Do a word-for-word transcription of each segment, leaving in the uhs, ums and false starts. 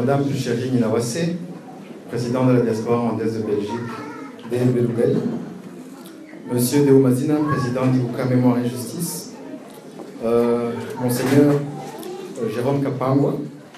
Madame Chérie Ninawase, président de la diaspora rwandaise de Belgique, D L B Loubel, Monsieur Deo Mazina, président d'Ibuka Mémoire et Justice, euh, Monseigneur euh, Jérôme Kapangwa,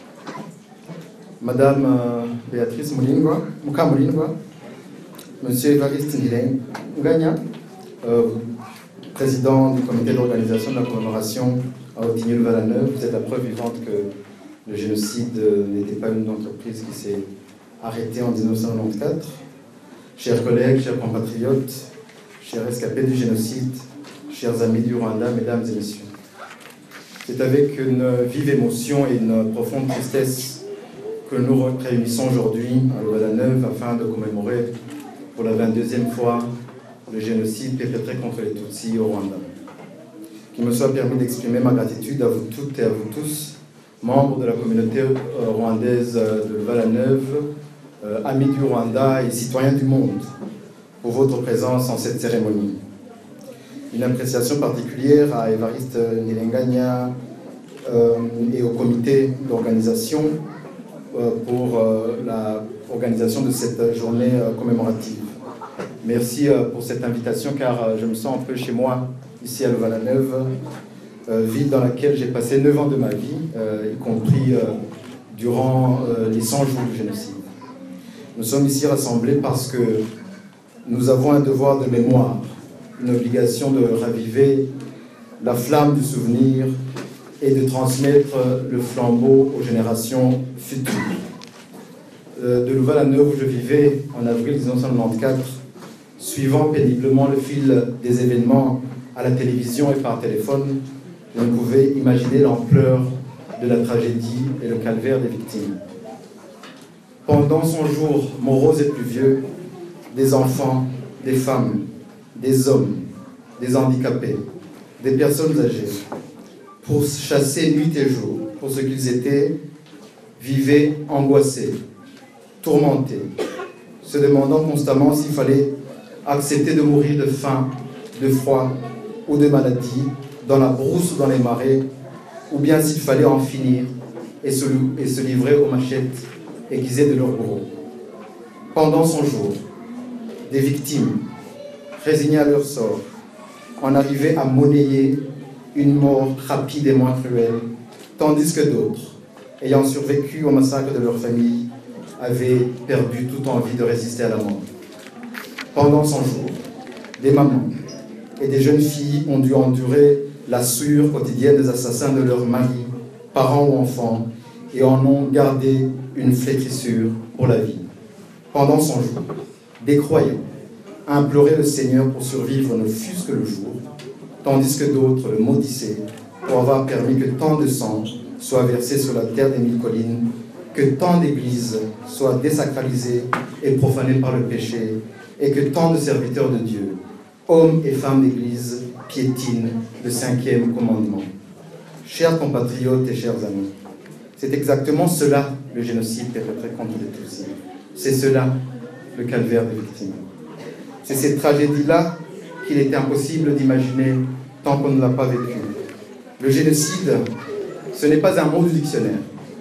Madame euh, Béatrice Moulingwa, Mouka Moulingwa, Monsieur Évariste Nganya, euh, président du comité d'organisation de la commémoration à Ottignies-le-Valaneuve. Vous êtes la preuve vivante que le génocide n'était pas une entreprise qui s'est arrêtée en mille neuf cent quatre-vingt-quatorze. Chers collègues, chers compatriotes, chers rescapés du génocide, chers amis du Rwanda, mesdames et messieurs, c'est avec une vive émotion et une profonde tristesse que nous nous réunissons aujourd'hui à Le-Valaneuve afin de commémorer pour la vingt-deuxième fois le génocide perpétré contre les Tutsis au Rwanda. Qu'il me soit permis d'exprimer ma gratitude à vous toutes et à vous tous, membres de la communauté rwandaise de Le-Valaneuve, euh, amis du Rwanda et citoyens du monde, pour votre présence en cette cérémonie. Une appréciation particulière à Évariste Nilenganya euh, et au comité d'organisation euh, pour euh, l'organisation de cette journée euh, commémorative. Merci euh, pour cette invitation, car euh, je me sens un peu chez moi, ici à Le-Valaneuve, euh, ville dans laquelle j'ai passé neuf ans de ma vie, euh, y compris euh, durant euh, les cent jours du génocide. Nous sommes ici rassemblés parce que nous avons un devoir de mémoire, une obligation de raviver la flamme du souvenir et de transmettre le flambeau aux générations futures. Euh, de Le-Valaneuve, où je vivais en avril mille neuf cent quatre-vingt-quatorze, suivant péniblement le fil des événements à la télévision et par téléphone, je ne pouvais imaginer l'ampleur de la tragédie et le calvaire des victimes. Pendant cent jours moroses et pluvieux, des enfants, des femmes, des hommes, des handicapés, des personnes âgées, pour chasser nuit et jour, pour ce qu'ils étaient, vivaient angoissés, tourmentés, se demandant constamment s'il fallait accepter de mourir de faim, de froid ou de maladie, dans la brousse ou dans les marais, ou bien s'il fallait en finir et se, et se livrer aux machettes aiguisées de leurs bourreaux. Pendant cent jours, des victimes, résignées à leur sort, en arrivaient à monnayer une mort rapide et moins cruelle, tandis que d'autres, ayant survécu au massacre de leur famille, avaient perdu toute envie de résister à la mort. Pendant cent jours, des mamans et des jeunes filles ont dû endurer la souillure quotidienne des assassins de leurs maris, parents ou enfants, et en ont gardé une flétrissure pour la vie. Pendant cent jours, des croyants imploraient le Seigneur pour survivre ne fût-ce que le jour, tandis que d'autres le maudissaient pour avoir permis que tant de sang soit versé sur la terre des mille collines, que tant d'églises soient désacralisées et profanées par le péché, et que tant de serviteurs de Dieu, hommes et femmes d'église, piétinent le cinquième commandement. Chers compatriotes et chers amis, c'est exactement cela le génocide perpétré contre les Tutsis. C'est cela le calvaire des victimes. C'est cette tragédie-là qu'il était impossible d'imaginer tant qu'on ne l'a pas vécu. Le génocide, ce n'est pas un mot du dictionnaire.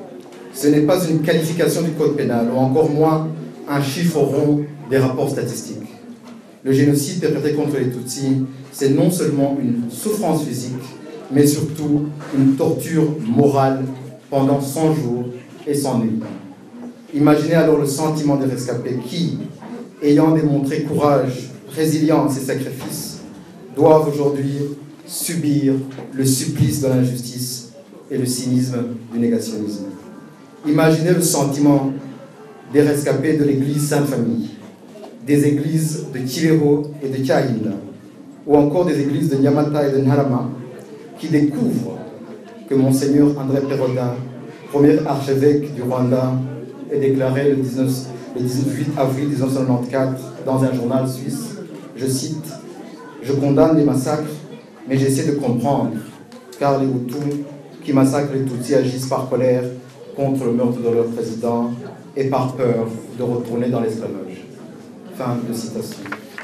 Ce n'est pas une qualification du code pénal, ou encore moins un chiffre rond des rapports statistiques. Le génocide perpétré contre les Tutsis, c'est non seulement une souffrance physique, mais surtout une torture morale pendant cent jours et cent nuits. Imaginez alors le sentiment des rescapés qui, ayant démontré courage, résilience et sacrifice, doivent aujourd'hui subir le supplice de l'injustice et le cynisme du négationnisme. Imaginez le sentiment des rescapés de l'église Sainte-Famille, des églises de Kilero et de Kahinda, ou encore des églises de Nyamata et de Nharama, qui découvrent que Monseigneur André Perroda, premier archevêque du Rwanda, est déclaré le, dix-neuf, le dix-huit avril mille neuf cent quatre-vingt-quatorze dans un journal suisse, je cite, « Je condamne les massacres, mais j'essaie de comprendre, car les Hutus qui massacrent les Tutsis agissent par colère contre le meurtre de leur président et par peur de retourner dans l'esclavage. » Fin de citation.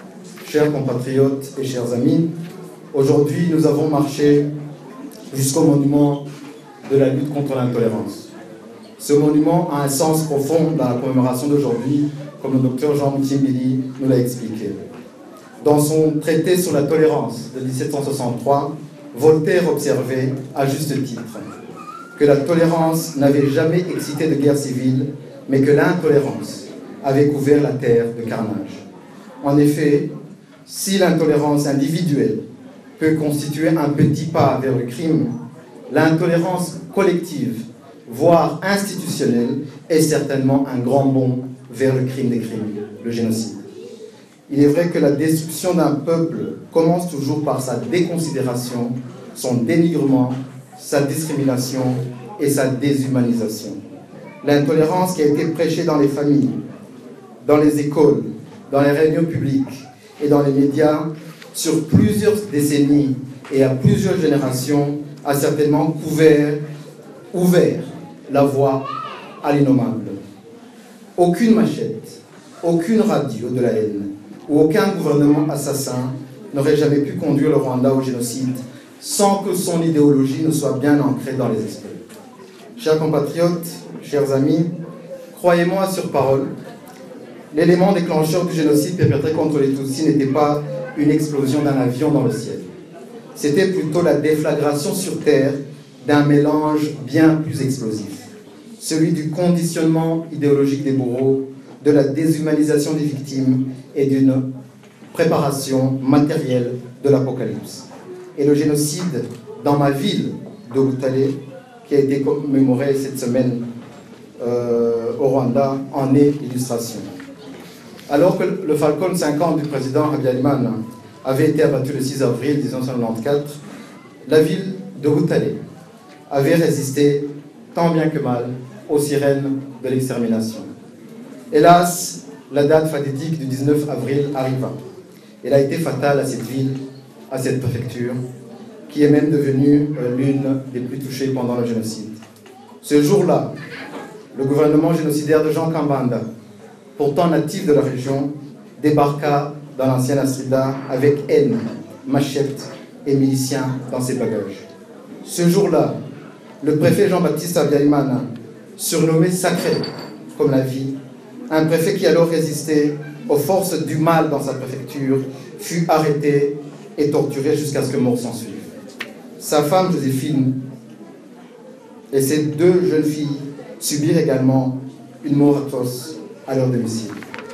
Chers compatriotes et chers amis, aujourd'hui nous avons marché jusqu'au monument de la lutte contre l'intolérance. Ce monument a un sens profond dans la commémoration d'aujourd'hui, comme le docteur Jean Mutimbili nous l'a expliqué. Dans son traité sur la tolérance de mille sept cent soixante-trois, Voltaire observait, à juste titre, que la tolérance n'avait jamais excité de guerre civile, mais que l'intolérance avait couvert la terre de carnage. En effet, si l'intolérance individuelle peut constituer un petit pas vers le crime, l'intolérance collective, voire institutionnelle, est certainement un grand bond vers le crime des crimes, le génocide. Il est vrai que la destruction d'un peuple commence toujours par sa déconsidération, son dénigrement, sa discrimination et sa déshumanisation. L'intolérance qui a été prêchée dans les familles, dans les écoles, dans les réunions publiques et dans les médias sur plusieurs décennies et à plusieurs générations a certainement couvert, ouvert la voie à l'innommable. Aucune machette, aucune radio de la haine ou aucun gouvernement assassin n'aurait jamais pu conduire le Rwanda au génocide sans que son idéologie ne soit bien ancrée dans les esprits. Chers compatriotes, chers amis, croyez-moi sur parole, l'élément déclencheur du génocide perpétré contre les Tutsis n'était pas une explosion d'un avion dans le ciel. C'était plutôt la déflagration sur terre d'un mélange bien plus explosif, celui du conditionnement idéologique des bourreaux, de la déshumanisation des victimes et d'une préparation matérielle de l'apocalypse. Et le génocide dans ma ville de Butale, qui a été commémoré cette semaine euh, au Rwanda, en est l'illustration. Alors que le Falcon cinquante du président Habyarimana avait été abattu le six avril mille neuf cent quatre-vingt-quatorze, la ville de Butale avait résisté tant bien que mal aux sirènes de l'extermination. Hélas, la date fatidique du dix-neuf avril arriva. Elle a été fatale à cette ville, à cette préfecture, qui est même devenue l'une des plus touchées pendant le génocide. Ce jour-là, le gouvernement génocidaire de Jean Kambanda, pourtant natif de la région, débarqua dans l'ancienne Astrida avec haine, machette et miliciens dans ses bagages. Ce jour-là, le préfet Jean-Baptiste Habyarimana, surnommé Sacré comme la vie, un préfet qui alors résistait aux forces du mal dans sa préfecture, fut arrêté et torturé jusqu'à ce que mort s'en suive. Sa femme Joséphine et ses deux jeunes filles subirent également une mort atroce à leur domicile.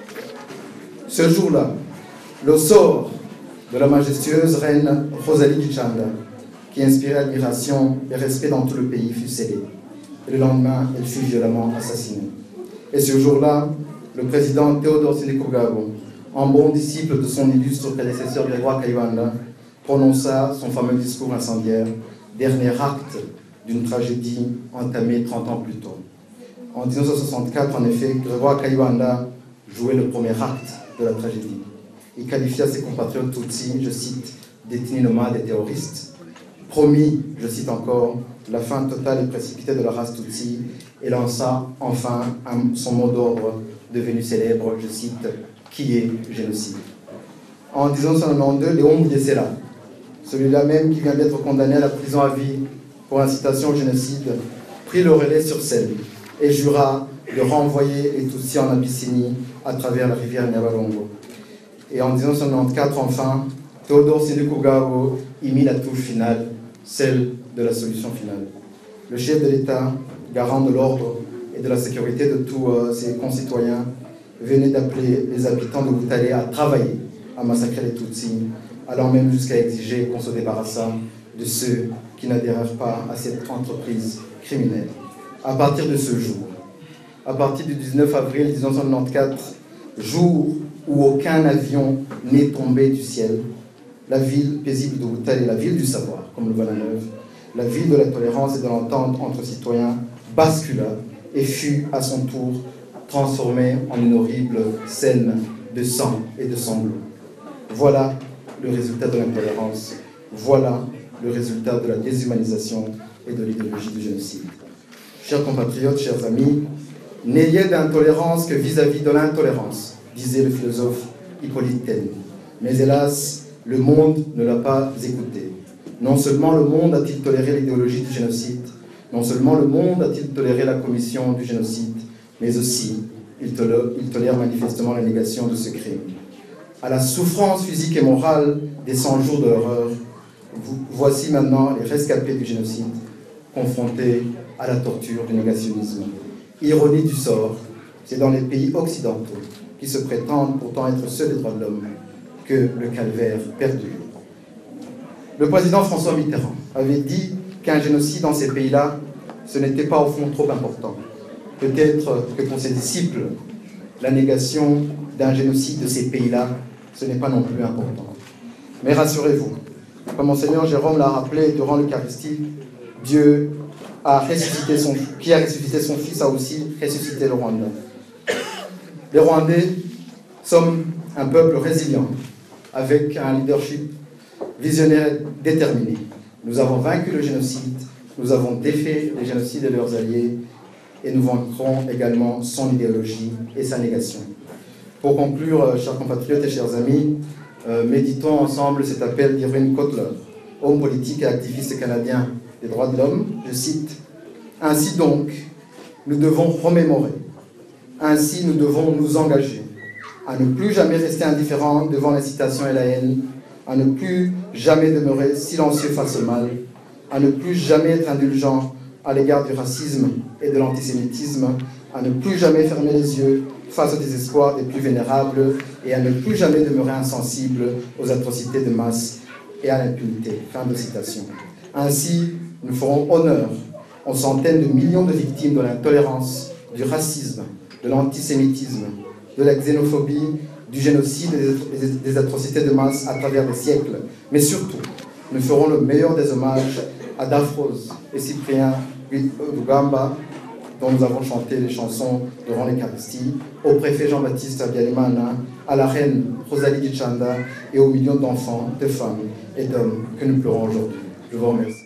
Ce jour-là, le sort de la majestueuse reine Rosalie Gicanda, qui inspirait admiration et respect dans tout le pays, fut scellé. Et le lendemain, elle fut violemment assassinée. Et ce jour-là, le président Théodore Sindikubwabo, en bon disciple de son illustre prédécesseur Grégoire Kayibanda, prononça son fameux discours incendiaire, dernier acte d'une tragédie entamée trente ans plus tôt. En mille neuf cent soixante-quatre, en effet, Grégoire Kayibanda jouait le premier acte de la tragédie. Il qualifia ses compatriotes Tutsis, je cite, d'ethnie nomade et terroristes, promis, je cite encore, la fin totale et précipitée de la race Tutsi, et lança enfin un, son mot d'ordre devenu célèbre, je cite, qui est génocide. En mille neuf cent quatre-vingt-douze, Léon Mugesera, celui-là même qui vient d'être condamné à la prison à vie pour incitation au génocide, prit le relais sur scène et jura de renvoyer les Tutsis en Abyssinie à travers la rivière Nyabarongo. Et en mille neuf cent quatre-vingt-quatorze, enfin, Théodore Sindikubwabo y mit la touche finale, celle de la solution finale. Le chef de l'État, garant de l'ordre et de la sécurité de tous euh, ses concitoyens, venait d'appeler les habitants de Butale à travailler, à massacrer les Tutsis, allant même jusqu'à exiger qu'on se débarrassât de ceux qui n'adhérèrent pas à cette entreprise criminelle. À partir de ce jour, à partir du dix-neuf avril mille neuf cent quatre-vingt-quatorze, jour où aucun avion n'est tombé du ciel, la ville paisible de Butale, la ville du savoir, comme le voit la neuve, la ville de la tolérance et de l'entente entre citoyens, bascula et fut à son tour transformée en une horrible scène de sang et de sanglots. Voilà le résultat de l'intolérance, voilà le résultat de la déshumanisation et de l'idéologie du génocide. Chers compatriotes, chers amis, n'ayez d'intolérance que vis-à-vis de l'intolérance, disait le philosophe Hippolyte Taine. Mais hélas, le monde ne l'a pas écouté. Non seulement le monde a-t-il toléré l'idéologie du génocide, Non seulement le monde a-t-il toléré la commission du génocide, mais aussi il tolère, il tolère manifestement la négation de ce crime. À la souffrance physique et morale des cent jours de l'horreur, voici maintenant les rescapés du génocide confrontés à la torture du négationnisme. Ironie du sort, c'est dans les pays occidentaux, qui se prétendent pourtant être ceux des droits de l'homme, que le calvaire perdure. Le président François Mitterrand avait dit qu'un génocide dans ces pays-là, ce n'était pas au fond trop important. Peut-être que pour ses disciples, la négation d'un génocide de ces pays-là, ce n'est pas non plus important. Mais rassurez-vous, comme Monseigneur Jérôme l'a rappelé durant l'Eucharistie, Dieu a ressuscité son, qui a ressuscité son Fils a aussi ressuscité le Rwanda. Les Rwandais sommes un peuple résilient, avec un leadership visionnaire déterminé. Nous avons vaincu le génocide, nous avons défait les génocides et leurs alliés, et nous vaincrons également son idéologie et sa négation. Pour conclure, chers compatriotes et chers amis, euh, méditons ensemble cet appel d'Irving Cotler, homme politique et activiste canadien des droits de l'homme. Je cite, « Ainsi donc, nous devons remémorer, ainsi nous devons nous engager à ne plus jamais rester indifférents devant l'incitation et la haine, à ne plus jamais demeurer silencieux face au mal, à ne plus jamais être indulgents à l'égard du racisme et de l'antisémitisme, à ne plus jamais fermer les yeux face au désespoir des plus vénérables et à ne plus jamais demeurer insensible aux atrocités de masse et à l'impunité. » Fin de citation. Ainsi, nous ferons honneur aux centaines de millions de victimes de l'intolérance, du racisme, de l'antisémitisme, de la xénophobie, du génocide et des atrocités de masse à travers des siècles. Mais surtout, nous ferons le meilleur des hommages à Daphrose et Cyprien Rugamba, dont nous avons chanté les chansons durant l'Eucharistie, au préfet Jean-Baptiste Habyarimana, à la reine Rosalie Gicanda et aux millions d'enfants, de femmes et d'hommes que nous pleurons aujourd'hui. Je vous remercie.